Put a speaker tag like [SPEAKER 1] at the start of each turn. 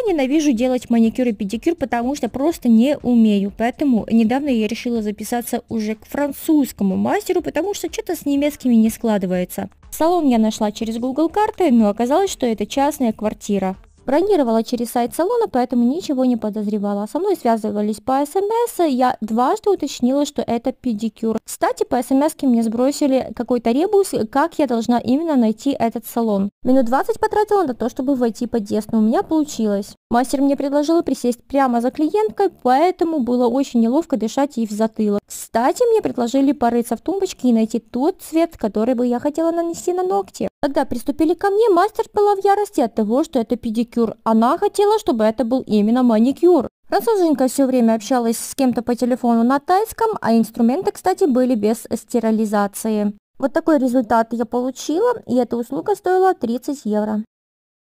[SPEAKER 1] Я ненавижу делать маникюр и педикюр, потому что просто не умею. Поэтому недавно я решила записаться уже к французскому мастеру, потому что что-то с немецкими не складывается. Салон я нашла через Google карты, но оказалось, что это частная квартира. Бронировала через сайт салона, поэтому ничего не подозревала. Со мной связывались по СМС, я дважды уточнила, что это педикюр. Кстати, по СМС мне сбросили какой-то ребус, как я должна именно найти этот салон. Минут 20 потратила на то, чтобы войти в подъезд, но у меня получилось. Мастер мне предложил присесть прямо за клиенткой, поэтому было очень неловко дышать ей в затылок. Кстати, мне предложили порыться в тумбочке и найти тот цвет, который бы я хотела нанести на ногти. Когда приступили ко мне, мастер была в ярости от того, что это педикюр. Она хотела, чтобы это был именно маникюр. Француженка все время общалась с кем-то по телефону на тайском, а инструменты, кстати, были без стерилизации. Вот такой результат я получила, и эта услуга стоила 30 евро.